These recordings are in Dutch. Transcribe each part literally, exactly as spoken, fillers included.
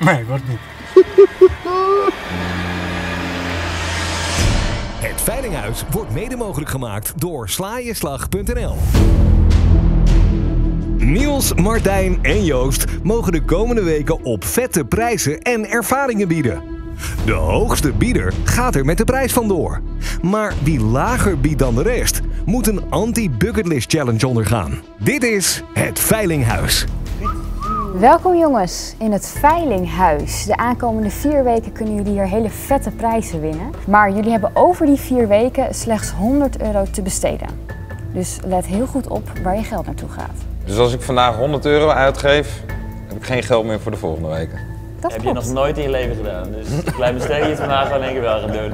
Nee, wordt niet. Het Veilinghuis wordt mede mogelijk gemaakt door slajeslag punt n l. Niels, Martijn en Joost mogen de komende weken op vette prijzen en ervaringen bieden. De hoogste bieder gaat er met de prijs vandoor. Maar wie lager biedt dan de rest, moet een anti-bucketlist challenge ondergaan. Dit is het Veilinghuis. Welkom jongens in het Veilinghuis. De aankomende vier weken kunnen jullie hier hele vette prijzen winnen. Maar jullie hebben over die vier weken slechts honderd euro te besteden. Dus let heel goed op waar je geld naartoe gaat. Dus als ik vandaag honderd euro uitgeef, heb ik geen geld meer voor de volgende weken. Dat heb klopt. je nog nooit in je leven gedaan. Dus een klein besteding je vandaag gewoon één keer wel gaan doen.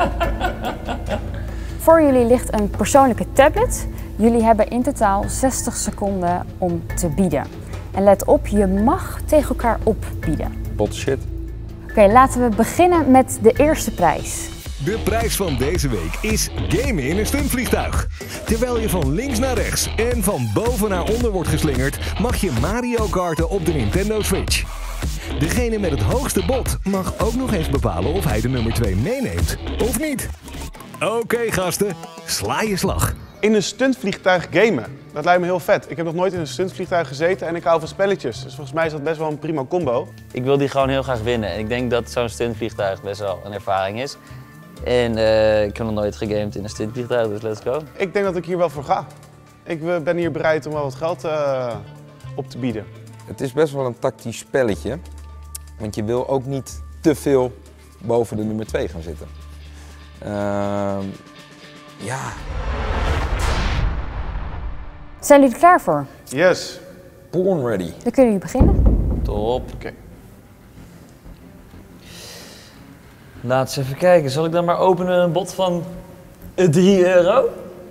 Voor jullie ligt een persoonlijke tablet. Jullie hebben in totaal zestig seconden om te bieden. En let op, je mag tegen elkaar opbieden. Bullshit. Oké, okay, laten we beginnen met de eerste prijs. De prijs van deze week is gamen in een stuntvliegtuig. Terwijl je van links naar rechts en van boven naar onder wordt geslingerd, mag je Mario karten op de Nintendo Switch. Degene met het hoogste bod mag ook nog eens bepalen of hij de nummer twee meeneemt, of niet. Oké okay, gasten, sla je slag. In een stuntvliegtuig gamen, dat lijkt me heel vet. Ik heb nog nooit in een stuntvliegtuig gezeten en ik hou van spelletjes. Dus volgens mij is dat best wel een prima combo. Ik wil die gewoon heel graag winnen. En ik denk dat zo'n stuntvliegtuig best wel een ervaring is. En uh, ik heb nog nooit gegamed in een stuntvliegtuig, dus let's go. Ik denk dat ik hier wel voor ga. Ik uh, ben hier bereid om wel wat geld uh, op te bieden. Het is best wel een tactisch spelletje. Want je wil ook niet te veel boven de nummer twee gaan zitten. Uh, ja... Zijn jullie er klaar voor? Yes. Born ready. Dan kunnen jullie beginnen. Top. Oké. Okay. Laten we even kijken. Zal ik dan maar openen een bod van drie euro?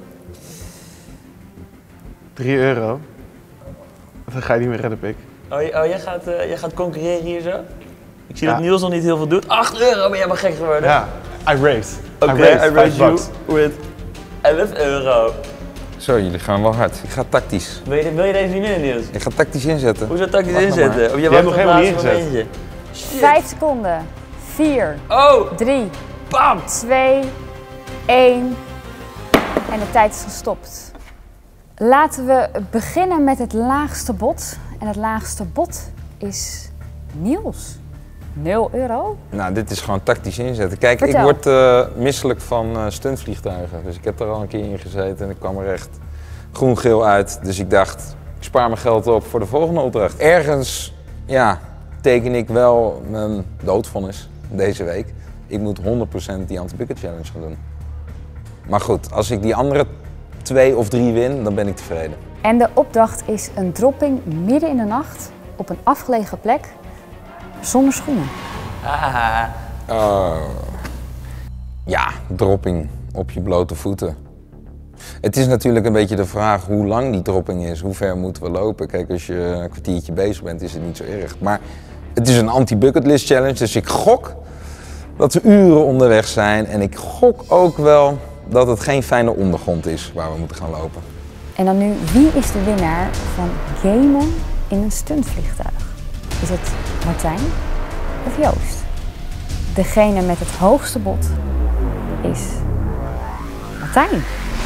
drie euro? Dat ga je niet meer redden, pik. Oh, oh jij, gaat, uh, jij gaat concurreren hier zo? Ik zie ja. dat Niels nog niet heel veel doet. acht euro, ben jij maar gek geworden? Ja, I raised. Oké, okay, I raised you with elf euro. Zo, jullie gaan wel hard. Ik ga tactisch. Wil je, wil je deze niet meer, Niels? Ik ga tactisch inzetten. Hoe zou tactisch Wacht inzetten? Je hebt nog helemaal niet ingezet. Vijf seconden. Vier. Oh! Drie. Bam! Twee. Één. En de tijd is gestopt. Laten we beginnen met het laagste bod. En het laagste bod is Niels. nul euro. Nou, dit is gewoon tactisch inzetten. Kijk, Vertel. ik word uh, misselijk van uh, stuntvliegtuigen. Dus ik heb er al een keer in gezeten en ik kwam er echt groen-geel uit. Dus ik dacht, ik spaar mijn geld op voor de volgende opdracht. Ergens, ja, teken ik wel mijn doodvonnis deze week. Ik moet honderd procent die anti-bucket challenge gaan doen. Maar goed, als ik die andere twee of drie win, dan ben ik tevreden. En de opdracht is een dropping midden in de nacht op een afgelegen plek zonder schoenen. Ah. Uh, ja, dropping op je blote voeten. Het is natuurlijk een beetje de vraag hoe lang die dropping is, hoe ver moeten we lopen. Kijk, als je een kwartiertje bezig bent is het niet zo erg. Maar het is een anti-bucketlist challenge, dus ik gok dat we uren onderweg zijn. En ik gok ook wel dat het geen fijne ondergrond is waar we moeten gaan lopen. En dan nu, wie is de winnaar van gamen in een stuntvliegtuig? Is het Martijn of Joost? Degene met het hoogste bod is Martijn.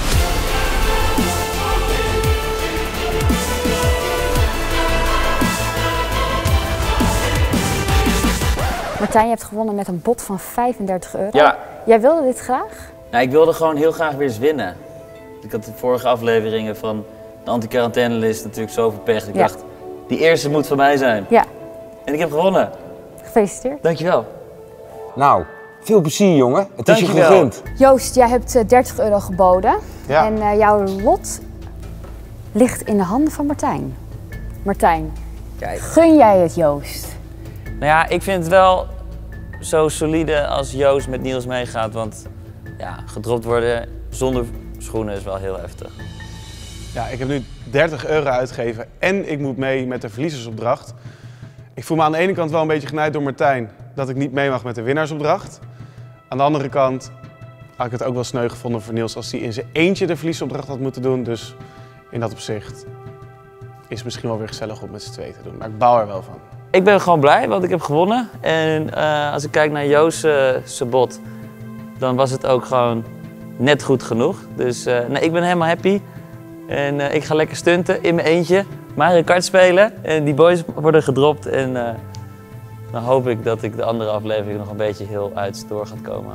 Martijn, je hebt gewonnen met een bod van vijfendertig euro. Ja. Jij wilde dit graag? Nou, ik wilde gewoon heel graag weer eens winnen. Ik had de vorige afleveringen van de anti-quarantainelist natuurlijk zo verpecht. Ik ja. dacht, die eerste moet van mij zijn. Ja. En ik heb gewonnen. Gefeliciteerd. Dankjewel. Nou, veel plezier jongen. Het is je Dankjewel. gegund. Joost, jij hebt uh, dertig euro geboden. Ja. En uh, jouw lot ligt in de handen van Martijn. Martijn, Kijk. gun jij het Joost? Nou ja, ik vind het wel zo solide als Joost met Niels meegaat. Want ja, gedropt worden zonder schoenen is wel heel heftig. Ja, ik heb nu dertig euro uitgegeven en ik moet mee met de verliezersopdracht. Ik voel me aan de ene kant wel een beetje genaaid door Martijn dat ik niet mee mag met de winnaarsopdracht. Aan de andere kant had ik het ook wel sneu gevonden voor Niels als hij in zijn eentje de verliezersopdracht had moeten doen. Dus in dat opzicht is het misschien wel weer gezellig om met z'n tweeën te doen. Maar ik bouw er wel van. Ik ben gewoon blij, want ik heb gewonnen. En uh, als ik kijk naar Joost uh, zijn bot, dan was het ook gewoon net goed genoeg. Dus uh, nee, ik ben helemaal happy. En uh, ik ga lekker stunten in mijn eentje, Mario Kart spelen. En die boys worden gedropt. En uh, dan hoop ik dat ik de andere aflevering nog een beetje heel uit door gaat komen.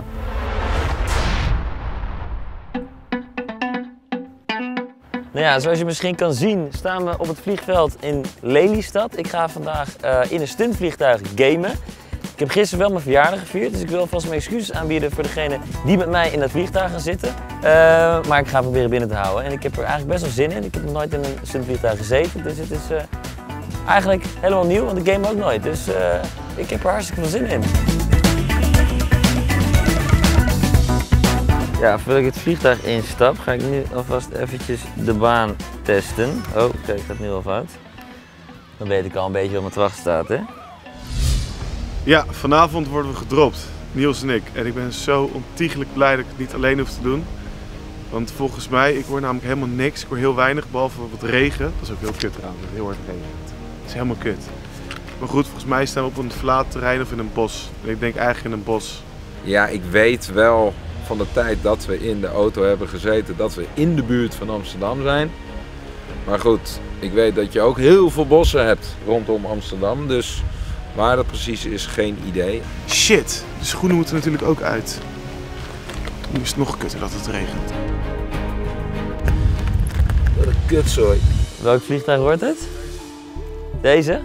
Nou ja, zoals je misschien kan zien staan we op het vliegveld in Lelystad. Ik ga vandaag uh, in een stuntvliegtuig gamen. Ik heb gisteren wel mijn verjaardag gevierd, dus ik wil alvast mijn excuses aanbieden voor degene die met mij in dat vliegtuig gaan zitten. Uh, maar ik ga proberen binnen te houden en ik heb er eigenlijk best wel zin in. Ik heb nog nooit in een stuntvliegtuig gezeten, dus het is uh, eigenlijk helemaal nieuw, want ik game ook nooit. Dus uh, ik heb er hartstikke veel zin in. Ja, voordat ik het vliegtuig instap, ga ik nu alvast eventjes de baan testen. Oh, kijk, het gaat nu al fout. Dan weet ik al een beetje wat me te wachten staat, hè? Ja, vanavond worden we gedropt, Niels en ik. En ik ben zo ontiegelijk blij dat ik het niet alleen hoef te doen. Want volgens mij, ik hoor namelijk helemaal niks. Ik hoor heel weinig, behalve wat regen. Dat is ook heel kut trouwens, heel hard regent. Het is helemaal kut. Maar goed, volgens mij staan we op een verlaten terrein of in een bos. En ik denk eigenlijk in een bos. Ja, ik weet wel van de tijd dat we in de auto hebben gezeten, dat we in de buurt van Amsterdam zijn. Maar goed, ik weet dat je ook heel veel bossen hebt rondom Amsterdam, dus waar dat precies is, geen idee. Shit, de schoenen moeten natuurlijk ook uit. Nu is het nog kutter dat het regent. Wat een kutzooi. Welk vliegtuig wordt het? Deze?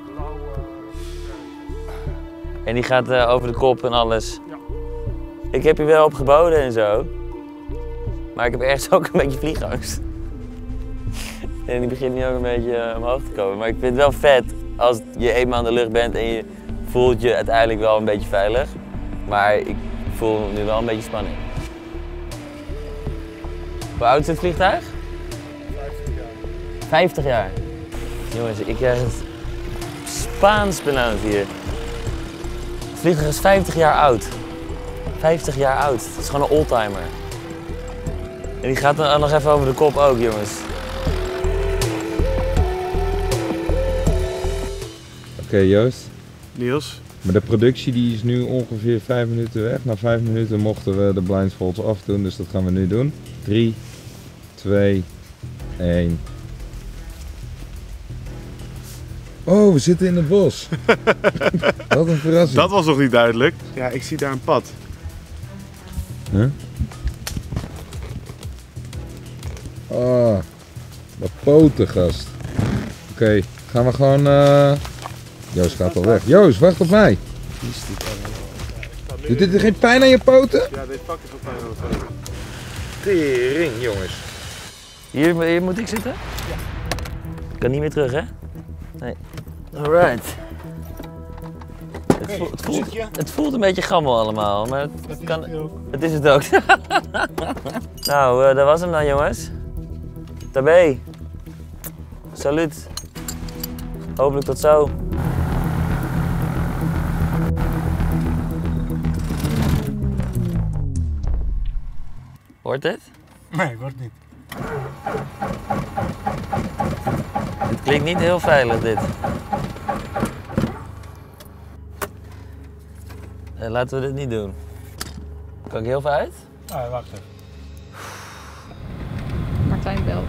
En die gaat uh, over de kop en alles. Ik heb hier wel op geboden en zo. Maar ik heb ergens ook een beetje vliegangst. En die begint nu ook een beetje uh, omhoog te komen. Maar ik vind het wel vet als je eenmaal in de lucht bent en je voelt je uiteindelijk wel een beetje veilig. Maar ik voel nu wel een beetje spanning. Hoe oud is het vliegtuig? vijftig jaar. vijftig jaar? Jongens, ik krijg het Spaans benauwd hier. Het vliegtuig is vijftig jaar oud. vijftig jaar oud. Het is gewoon een oldtimer. En die gaat dan nog even over de kop ook, jongens. Oké, okay, Joost. Niels? Maar de productie die is nu ongeveer vijf minuten weg. Na vijf minuten mochten we de blindfolds afdoen, dus dat gaan we nu doen. drie, twee, één. Oh, we zitten in het bos. Wat een verrassing. Dat was nog niet duidelijk. Ja, ik zie daar een pad. Huh? Ah, de poten, gast. Oké, okay, gaan we gewoon... Uh... Joost gaat al weg. Joost, wacht op mij. Doet dit er geen pijn aan je poten? Ja, dit fucking veel pijn aan mijn poten. Tering, jongens. Hier, hier moet ik zitten? Ja. Ik kan niet meer terug, hè? Nee. Alright. Het, voelt, het, voelt, het voelt een beetje gammel allemaal, maar het, het, kan, het is het ook. Nou, uh, dat was hem dan, jongens. Tabé. Salut. Hopelijk tot zo. Hoort het? Nee, hoort niet. Het klinkt niet heel veilig, dit. Uh, laten we dit niet doen. Kan ik heel veel uit? Ah, wacht even. Martijn belt.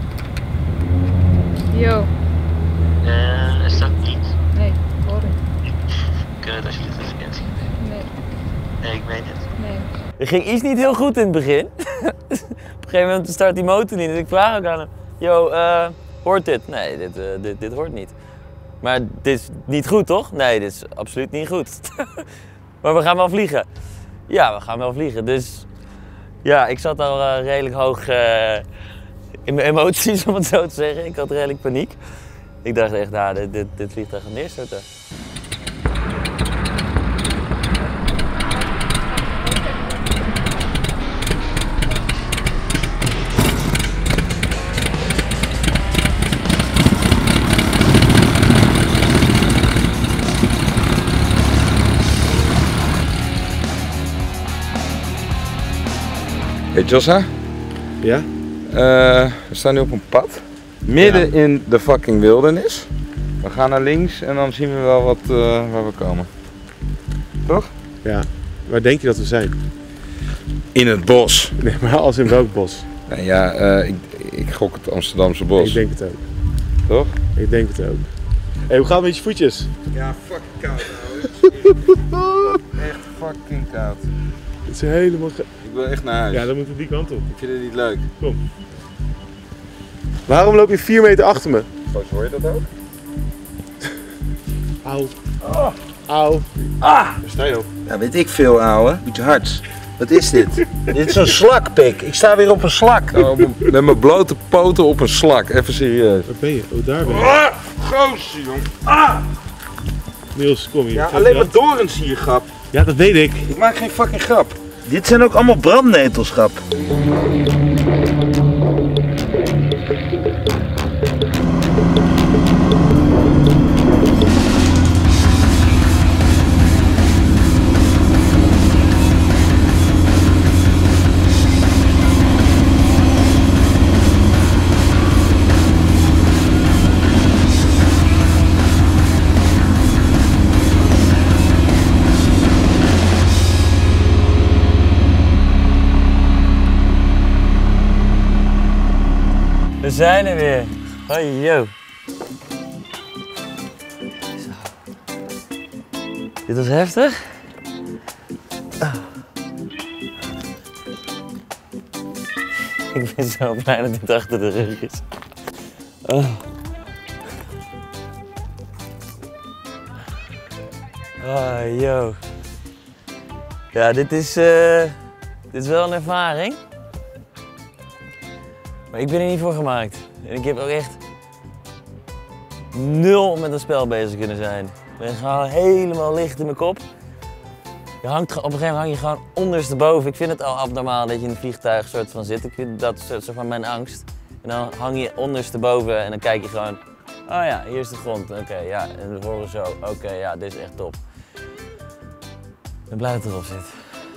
Yo. Uh, is dat niet? Nee, hoor ik. Kun je het alsjeblieft even inschieten? Nee. Nee, ik meen het. Nee. Er ging iets niet heel goed in het begin. Op een gegeven moment start die motor niet. Dus ik vraag ook aan hem. Yo, uh, hoort dit? Nee, dit, uh, dit, dit hoort niet. Maar dit is niet goed, toch? Nee, dit is absoluut niet goed. Maar we gaan wel vliegen. Ja, we gaan wel vliegen. Dus ja, ik zat al uh, redelijk hoog uh, in mijn emoties, om het zo te zeggen. Ik had redelijk paniek. Ik dacht echt, nou, dit, dit, dit vliegtuig gaat neerstorten. Hey Jossa? Ja? Uh, we staan nu op een pad. Midden ja. in de fucking wildernis. We gaan naar links en dan zien we wel wat, uh, waar we komen. Toch? Ja. Waar denk je dat we zijn? In het bos. Nee, maar als in welk bos? Nou ja, uh, ik, ik gok het Amsterdamse bos. Ik denk het ook. Toch? Ik denk het ook. Hé, hey, hoe gaat het met je voetjes? Ja, fucking koud nou. Echt fucking koud. Het is helemaal ge... Ik wil echt naar huis. Ja, dan moeten we die kant op. Ik vind het niet leuk. Kom. Waarom loop je vier meter achter me? Volgens hoor je dat ook? Auw. Oh. Auw. Ah! Waar sta je op? Ja, weet ik veel, ouwe. Iets hards. Wat is dit? Dit is een slakpik. Ik sta weer op een slak. Nou, op een, met mijn blote poten op een slak. Even serieus. Waar ben je? Oh, daar ben je. Ah! Goosje, jong. Ah! Niels, kom hier. Ja, alleen maar dorens hier, grap. Ja, dat weet ik. Ik maak geen fucking grap. Dit zijn ook allemaal brandnetels, grap. We zijn er weer. Hoi, yo. Zo. Dit was heftig. Oh. Ik ben zo blij dat dit achter de rug is. Oh. Oh, yo. Ja, dit is, uh, dit is wel een ervaring. Maar ik ben er niet voor gemaakt. En ik heb ook echt nul met een spel bezig kunnen zijn. Ik ben gewoon helemaal licht in mijn kop. Je hangt, op een gegeven moment hang je gewoon ondersteboven. Ik vind het al abnormaal dat je in een vliegtuig soort van zit. Ik vind dat soort van mijn angst. En dan hang je ondersteboven en dan kijk je gewoon... Oh ja, hier is de grond. Oké, okay, ja. En we horen zo. Oké, okay, ja, dit is echt top. Ik ben blij dat het erop zit.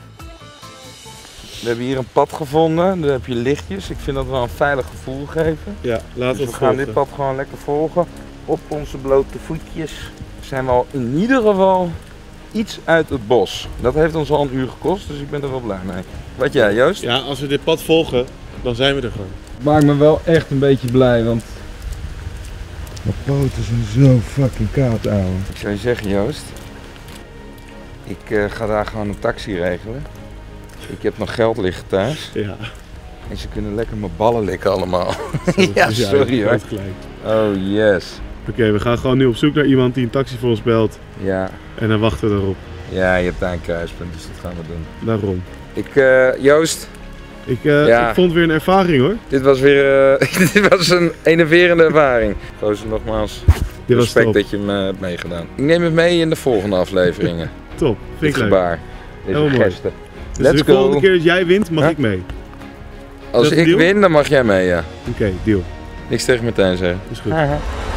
We hebben hier een pad gevonden, daar heb je lichtjes. Ik vind dat wel een veilig gevoel geven. Ja, laten we dus het we gaan volgen. dit pad gewoon lekker volgen. Op onze blote voetjes zijn we al in ieder geval iets uit het bos. Dat heeft ons al een uur gekost, dus ik ben er wel blij mee. Wat jij, Joost? Ja, als we dit pad volgen, dan zijn we er gewoon. Het maakt me wel echt een beetje blij, want mijn poten zijn zo fucking koud, ouwe. Ik zou je zeggen, Joost, ik uh, ga daar gewoon een taxi regelen. Ik heb nog geld liggen thuis. Ja. En ze kunnen lekker mijn ballen likken allemaal. Zo, ja, dus sorry ja, hoor. gelijk. Oh yes. Oké, okay, we gaan gewoon nu op zoek naar iemand die een taxi voor ons belt. Ja. En dan wachten we erop. Ja, je hebt daar een kruispunt, dus dat gaan we doen. Daarom. Ik, uh, Joost. Ik, uh, ja. ik vond het weer een ervaring hoor. Dit was weer uh, dit was een enerverende ervaring. Gozer, nogmaals. Dit was respect top. dat je me hebt meegedaan. Ik neem het mee in de volgende afleveringen. Top, vind Dit ik leuk. gebaar. Deze Heel mooi. gesten. Dus Let's de go. volgende keer dat jij wint, mag huh? ik mee. Als ik deal? win, dan mag jij mee, ja. Oké, okay, deal. Niks tegen Martijn zeggen. Is goed. Aha.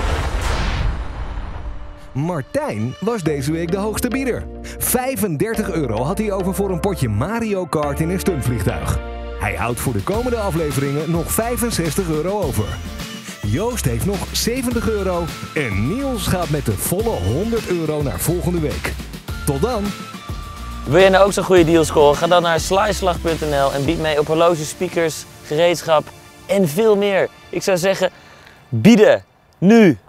Martijn was deze week de hoogste bieder. vijfendertig euro had hij over voor een potje Mario Kart in een stuntvliegtuig. Hij houdt voor de komende afleveringen nog vijfenzestig euro over. Joost heeft nog zeventig euro en Niels gaat met de volle honderd euro naar volgende week. Tot dan! Wil je nou ook zo'n goede deal scoren? Ga dan naar sliceslag punt n l en bied mee op horloges, speakers, gereedschap en veel meer. Ik zou zeggen, bieden, nu!